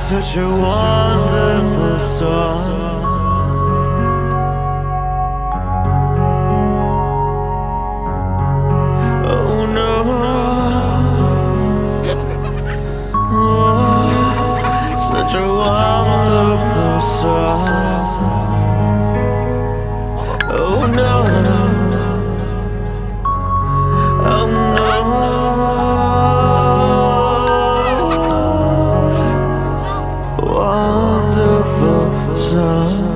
Such a wonderful song. Oh no, oh, such a wonderful song. Oh no, oh no, wonderful song.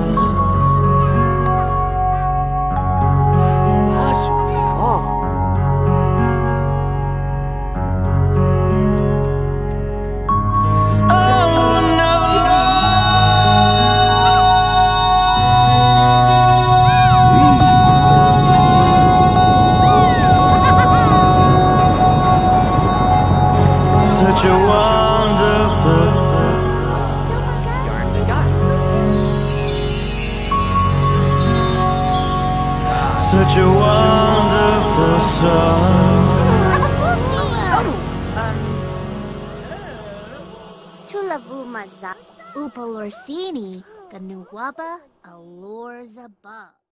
Such a wonderful, such a wonderful song. Tulavu maza upalorsini kanuwaba alors above.